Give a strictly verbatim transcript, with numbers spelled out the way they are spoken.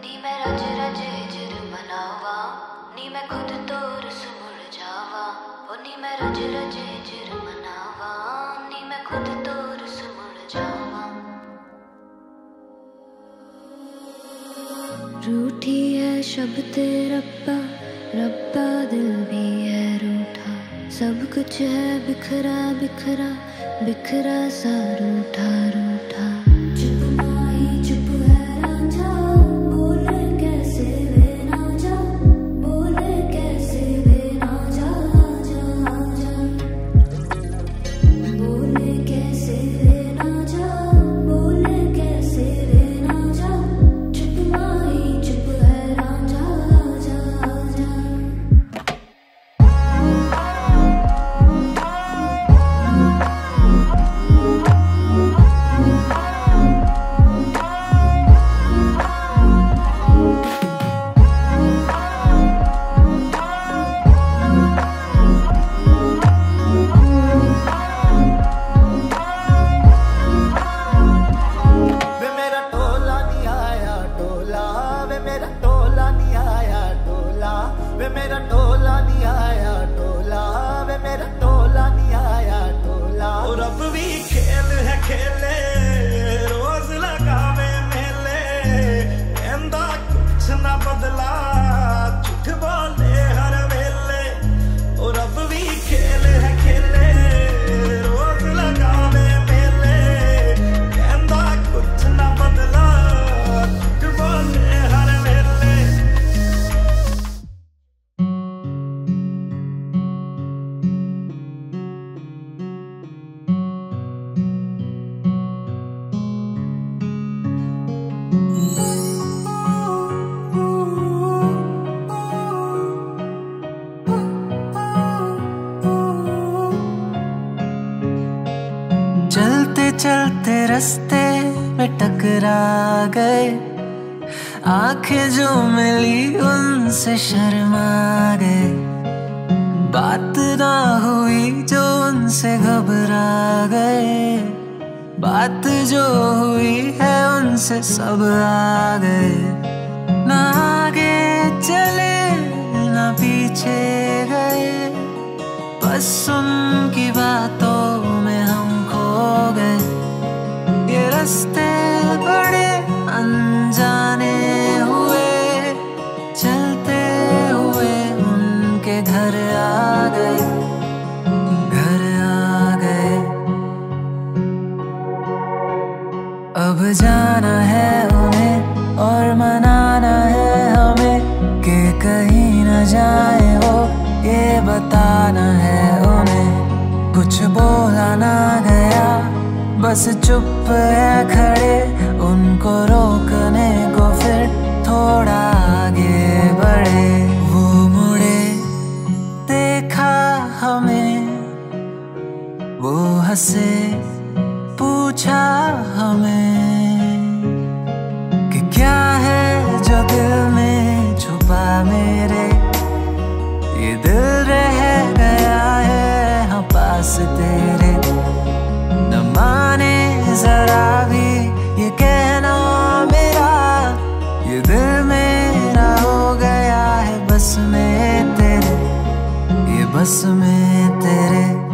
नी मैं रज रज हिजर मनावा, नी मैं खुद तो रुस मुड़ जावा। ओ नी मैं रज रज हिजर मनावा, नी मैं खुद तो रुस मुड़ जावा। रूठी है शब्द रब्बा, रब्बा दिल भी है रूठा। सब कुछ है बिखरा बिखरा, बिखरा सा रूठा रूठा। वे मेरा टोला नहीं आया टोला, वे मेरा टोला नहीं आया टोला। और अब भी खेल है खेले, रोज लगावे मेले, कहंदा कुछ ना बदला, झूठ बोले हर वेले। और अब भी खेल है खेले, रोज लगावे मेले, कहंदा कुछ ना बदला, झूठ बोले हर वेले। चलते चलते रास्ते में टकरा गए, आंखें जो मिली उनसे शर्मा गए। बात ना हुई जो उनसे घबरा गए, बात जो हुई है उनसे सब आ गए। ना आगे चले ना पीछे गए, बस उनकी बातों में हम खो गए। ये रास्ते बड़े अनजाने हुए, चलते हुए उनके घर आ गए, घर आ गए। अब जाना है उन्हें और मनाना है हमें, कि कहीं न जाए वो ये बताना है उन्हें। कुछ बोला ना गया, बस चुप है खड़े, उनको रोकने को फिर थोड़ा आगे बढ़े। वो मुड़े देखा हमें, वो हंसे पूछा हमें कि क्या है जो दिल में छुपा मेरे। ये दिल रह गया है हाँ पास तेरे, न माने जरा भी ये कहना मेरा। ये दिल मेरा हो गया है बस में तेरे, ये बस में तेरे।